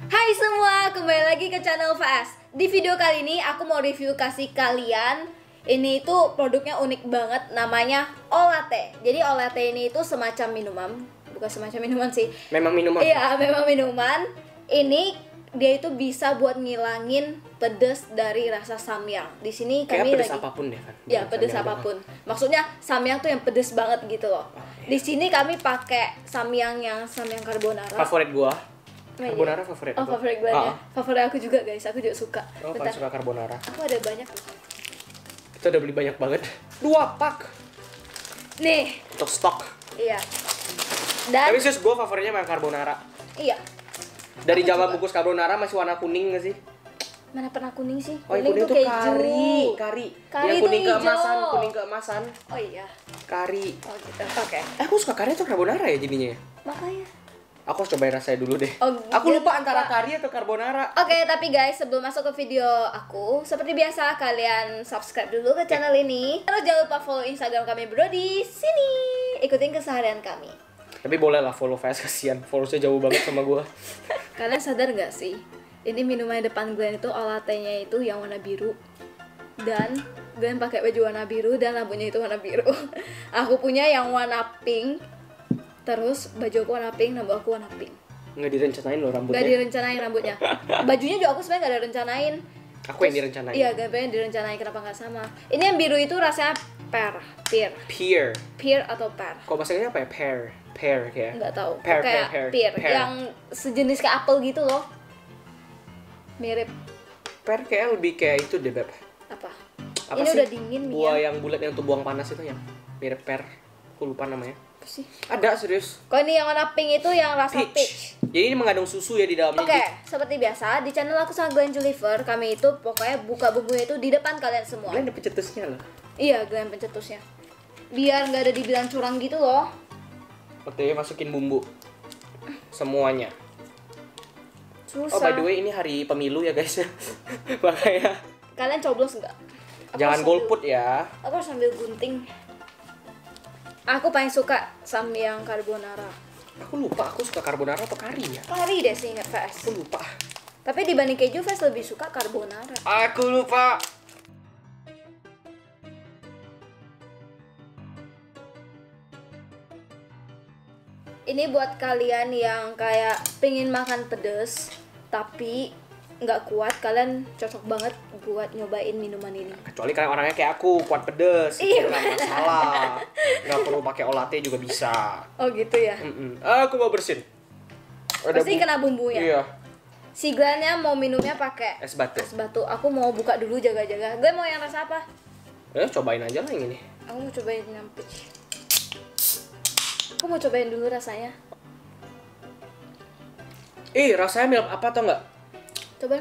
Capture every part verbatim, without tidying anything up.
Hai semua, kembali lagi ke channel Fast. Di video kali ini aku mau review kasih kalian. Ini itu produknya unik banget, namanya Olate. Jadi Olate ini itu semacam minuman, bukan semacam minuman sih. Memang minuman. Iya, memang minuman. Ini dia itu bisa buat ngilangin pedes dari rasa samyang. Di sini kami Kayak pedes lagi apapun deh kan. Ya, pedes apapun. Maksudnya samyang tuh yang pedes banget gitu loh. Oh, iya. Di sini kami pakai samyang yang samyang carbonara. Favorit gua. Oh, iya. Carbonara favorit Oh, aku. favorit gue ya. Ah. Favorit aku juga, guys. Aku juga suka. Oh, Bentar. kan suka carbonara. Aku ada banyak loh. Kita udah beli banyak banget. Dua pak Nih, untuk stok. iya. Dan Tapi sus gua favoritnya memang carbonara. iya. Dari Aku zaman juga. bungkus carbonara masih warna kuning nggak sih? Mana pernah kuning sih? Oh, yang kuning tuh kari, kari. Kari yang itu kuning hijau. keemasan, kuning keemasan. Oh iya. Kari. Oh gitu. Oke. Eh, aku suka kari atau carbonara ya jadinya? Makanya. Aku harus cobain rasanya dulu deh. Oh, aku dia lupa antara lupa. kari atau carbonara. Oke, tapi guys, sebelum masuk ke video aku, seperti biasa kalian subscribe dulu ke channel ini. Terus jangan lupa follow Instagram kami berdua di sini. Ikutin keseharian kami. Tapi boleh lah follow Fast, kasihan. Followsnya jauh banget sama gua. Kalian sadar nggak sih? Ini minuman depan Glenn itu Olate-nya itu yang warna biru. Dan Glenn pakai baju warna biru dan rambutnya itu warna biru. Aku punya yang warna pink. Terus baju aku warna pink, rambut aku warna pink. Nggak direncanain loh rambutnya. Gak direncanain rambutnya. Bajunya juga aku sebenarnya gak ada rencanain. Aku yang direncanain. Iya, gak pengen direncanain, kenapa nggak sama. Ini yang biru itu rasanya pear, pear, Pear. pear atau pear. Kok bahasanya apa ya? Pear. Pear kayak. Nggak tahu. Pear, Kayak pear, pear, pear. yang sejenis kayak apel gitu loh. Mirip Pear kayak lebih kayak itu deh, Beb. apa? Apa Ini sih? udah dingin nih Buah ya. yang bulat yang tuh buang panas itu yang mirip pear. Aku lupa namanya. Apa sih? Ada serius. Kalau ini yang warna pink itu yang rasa peach. Peach. Jadi ini mengandung susu ya di dalamnya. Oke, seperti biasa di channel aku sama Glenn Juliver, kami itu pokoknya buka bumbunya itu di depan kalian semua. Kalian ada pencetusnya loh. Iya, Glenn pencetusnya. Biar nggak ada dibilang curang gitu loh. Oke, masukin bumbu. Semuanya. Susah. Oh, by the way ini hari pemilu ya, guys. Makanya Kalian coblos nggak? Aku jangan harus sambil- golput ya. Aku harus sambil gunting. Aku paling suka samyang carbonara. Aku lupa aku suka carbonara atau kari ya. Kari deh sih nggak Fes. Aku lupa. Tapi dibanding keju Fes lebih suka carbonara. Aku lupa. Ini buat kalian yang kayak pengen makan pedes tapi nggak kuat, kalian cocok banget buat nyobain minuman ini. Kecuali kalian orangnya kayak aku, kuat pedes. Iya. Itu nggak masalah. Nggak perlu pakai Olate juga bisa. Oh gitu ya. Mm-mm. Aku mau bersin. Ada Pasti bu- kena bumbunya. Iya. Si Glenn-nya mau minumnya pakai Es batu. es batu. Aku mau buka dulu jaga-jaga. Glenn mau yang rasa apa? Eh, cobain aja lah yang ini. Aku mau cobain yang peach. Aku mau cobain dulu rasanya. Ih, rasanya mirip apa tau nggak? Cobain.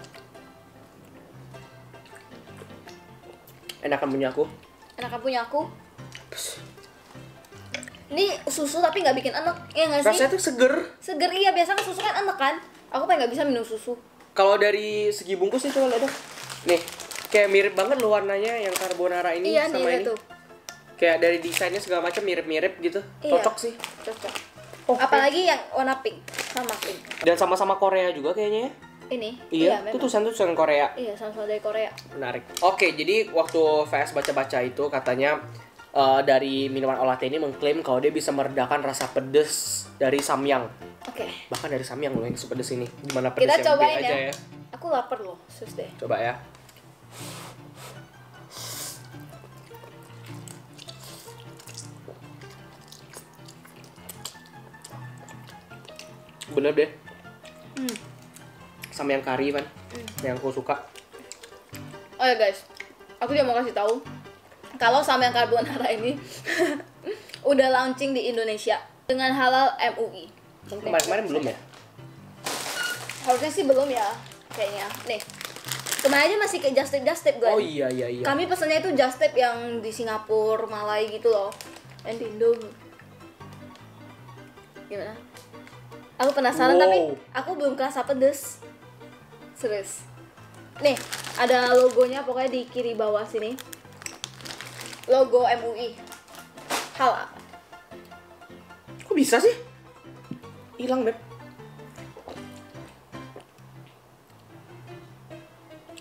Enakan punya aku. Enakan punya aku. Ini susu tapi nggak bikin enak, ya nggak sih? Rasanya tuh seger. Seger, iya, biasa kan susu kan enak kan? Aku paling nggak bisa minum susu. Kalau dari segi bungkus nih coba lihat dong. Nih, kayak mirip banget loh warnanya yang carbonara ini Iya nih, sama lihat ini. tuh. Kayak dari desainnya segala macam mirip-mirip gitu. Iya. Cocok sih. Cocok. Oh, Apalagi yang warna pink, sama pink. Dan sama-sama Korea juga kayaknya ya. Ini. Iya, memang. itu tulisan-tulisan Korea. Iya, sama-sama dari Korea. Menarik. Oke, jadi waktu V S baca-baca itu katanya eh, dari minuman Olate ini mengklaim kalau dia bisa meredakan rasa pedes dari samyang. Oke. Bahkan dari samyang loh yang sepedes ini. Gimana pedes Kita yang cobain B aja ya. ya. Aku lapar loh, sus deh. Coba ya. Bener deh. Hmm. Samyang kari kan. Hmm. Yang aku suka. Oh ya guys, aku juga mau kasih tahu kalau samyang carbonara ini udah launching di Indonesia dengan halal M U I. Kemarin-kemarin belum ya? Harusnya sih belum ya, kayaknya. Nih, kemarin aja masih kayak just tip just tip gue. Oh iya iya iya. Kami pesannya itu just tip yang di Singapura, Malai gitu loh, yang di Indo. Gimana? Aku penasaran Wow. tapi aku belum kerasa pedes. Serius. Nih, ada logonya pokoknya di kiri bawah sini. Logo M U I. Halal. Kok bisa sih? Hilang, Beb.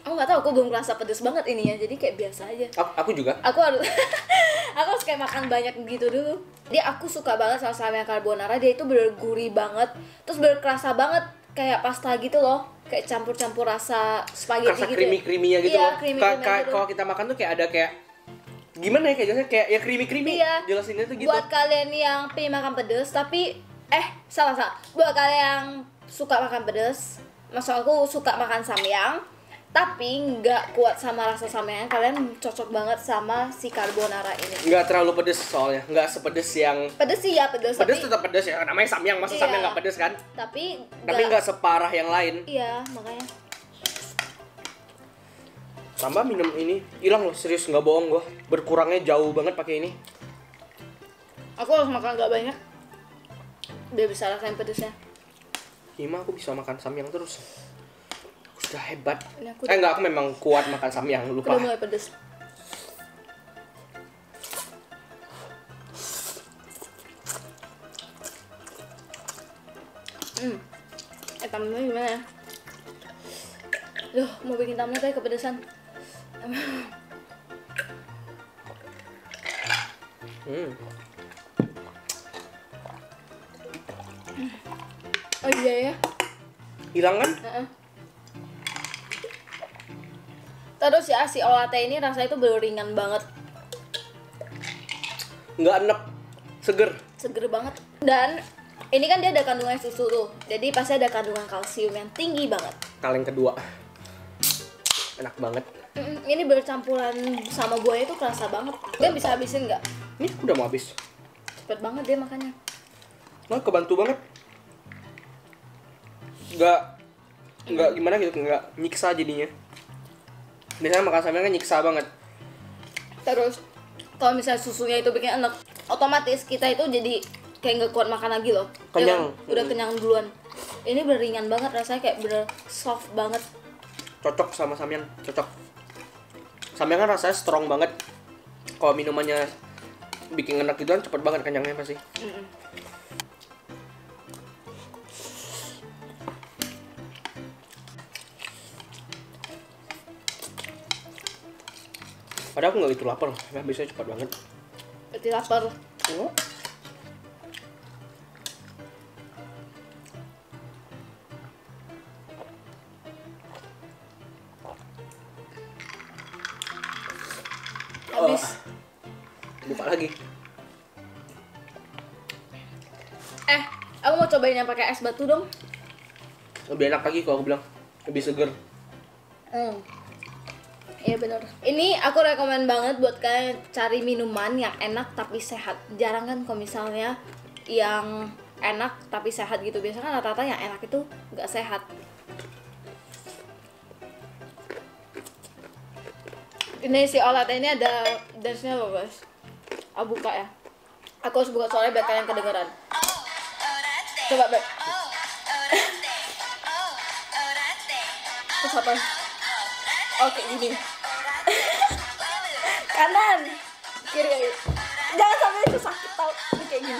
Aku nggak tahu, aku belum ngerasa pedes banget ini ya, jadi kayak biasa aja. Aku, aku juga. Aku harus, aku harus kayak makan banyak gitu dulu. Jadi aku suka banget sama samyang carbonara, dia itu bergurih banget, terus berkerasa banget kayak pasta gitu loh, kayak campur-campur rasa spaghetti Rasa gitu. creamy-creaminya gitu Iya, loh. creamy Ka- creamy ka- gitu. Kalau kita makan tuh kayak ada kayak gimana ya, kayak jelasnya kayak ya creamy-creamy. Iya. Jelasinnya tuh gitu. Buat kalian yang pengen makan pedes tapi eh salah salah. Buat kalian yang suka makan pedes, maksud aku suka makan samyang tapi nggak kuat sama rasa samyang, kalian cocok banget sama si carbonara ini. Nggak terlalu pedes soalnya, nggak sepedes yang Pedes sih ya pedes, pedes tapi tetap pedes ya, namanya samyang, masa Iya. samyang nggak pedes kan? tapi Tapi nggak separah yang lain. Iya, makanya. Tambah minum ini hilang loh, serius nggak bohong gua, berkurangnya jauh banget pakai ini. Aku harus makan agak banyak biar bisa rasain pedesnya. Ima aku bisa makan samyang terus. Aku sudah hebat. Ini aku Eh enggak, aku memang kuat makan samyang, lupa. udah mulai pedes. Hmm. Eh thumbnailnya gimana ya? Duh, mau bikin thumbnail tapi kepedesan. Hmm. Oh iya ya. Hilang kan? Heeh. Terus ya si olate ini rasanya itu bener ringan banget, Nggak enek, seger. seger banget. Dan ini kan dia ada kandungan susu tuh, jadi pasti ada kandungan kalsium yang tinggi banget. Kaleng kedua. Enak banget. Mm, ini bercampuran sama buahnya tuh kerasa banget. Dia bisa habisin nggak? Nih udah mau habis. Cepet banget dia makannya. Nah, kebantu banget. Nggak nggak gimana gitu, nggak nyiksa jadinya. Biasanya makan samyang kan nyiksa banget. Terus kalau misalnya susunya itu bikin enak, otomatis kita itu jadi kayak nggak kuat makan lagi loh. Kenyang. Udah, udah kenyang duluan. Ini beringan banget rasanya, kayak bener soft banget. Cocok sama samyang, cocok. Samyang kan rasanya strong banget. Kalau minumannya bikin enak gituan cepet banget kenyangnya pasti. Mm-mm. Padahal aku nggak gitu lapar, ya biasanya cepat banget. Berarti lapar. Oh. Habis. Oh. Buka lagi. Eh, aku mau cobain yang pakai es batu dong. Lebih enak lagi kalau aku bilang, lebih seger. Hmm. Iya bener. Ini aku rekomen banget buat kalian cari minuman yang enak tapi sehat. Jarang kan kalau misalnya yang enak tapi sehat gitu. Biasanya kan rata-rata yang enak itu nggak sehat. Ini si olate ini ada dance-nya loh guys. Aku buka ya. Aku harus buka soalnya biar kalian kedengeran. Coba Beb. Terus apa? Oke gini. Kanan, kiri. Jangan sampai itu sakit tau. Ini kayak gini.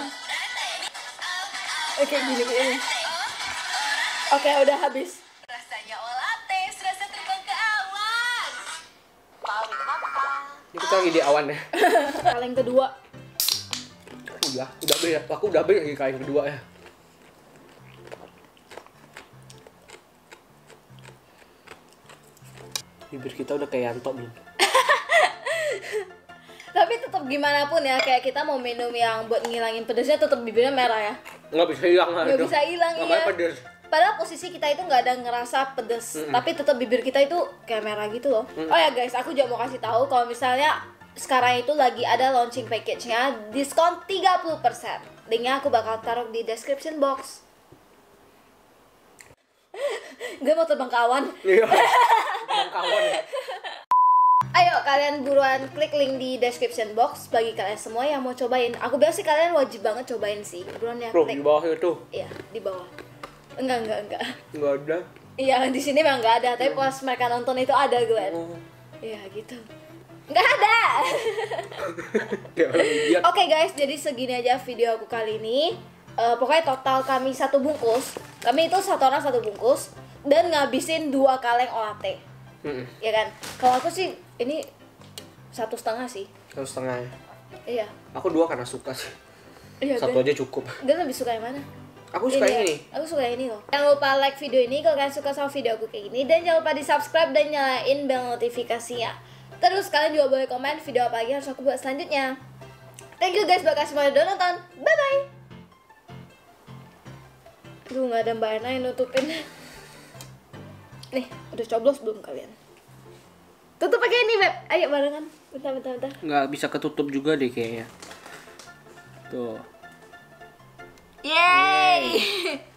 Oke gini gini. Oke udah habis. Rasanya olate, serasa terbang ke awan. Paling apa? Ini kita lagi di awan ya. Kaleng kedua. Udah, udah beli. Aku udah beli lagi kain kedua ya. Bibir kita udah kayak Yanto belum? Tapi tetap gimana pun ya, kayak kita mau minum yang buat ngilangin pedesnya tetap bibirnya merah ya. Nggak bisa hilang lah. Nggak itu. bisa hilang, Namanya iya. pedes. Padahal posisi kita itu nggak ada ngerasa pedes, Mm-mm. tapi tetap bibir kita itu kayak merah gitu loh. Oh ya guys, aku juga mau kasih tahu kalau misalnya sekarang itu lagi ada launching package-nya diskon tiga puluh persen. Linknya aku bakal taruh di description box. Gue mau terbang ke awan. Iya. Bang kawan ya. Ayo kalian buruan klik link di description box bagi kalian semua yang mau cobain. Aku bilang sih kalian wajib banget cobain sih. Buruan ya Bro, klik. di bawah itu. Iya, di bawah. Enggak, enggak, enggak. Nggak ada. Iya, di sini memang enggak ada, tapi pas mereka nonton itu ada, Glenn. Oh. Iya, gitu. Enggak ada. Kayak orang idiot. Oke guys, jadi segini aja video aku kali ini. Eh, pokoknya total kami satu bungkus. Kami itu satu orang satu bungkus dan ngabisin dua kaleng olate. Mm-mm. Ya kan? Kalau aku sih ini satu setengah sih. Satu setengah ya. Iya. Aku dua karena suka sih. Iya. Satu Gan. aja cukup. Gan lebih suka yang mana? Aku suka Ini ini. ya? Aku suka yang ini loh. Jangan lupa like video ini kalau kalian suka sama video aku kayak gini, dan jangan lupa di subscribe dan nyalain bell notifikasinya. Terus kalian juga boleh komen video apa lagi harus aku buat selanjutnya. Thank you guys, bakal semuanya udah nonton. Bye bye. Aduh, nggak ada Mbak Ena yang nutupin. Nih, udah coblos belum kalian? Tutup pakai ini, Beb. Ayo barengan. Bentar, bentar, bentar. Nggak bisa ketutup juga deh kayaknya. Tuh. Yeay.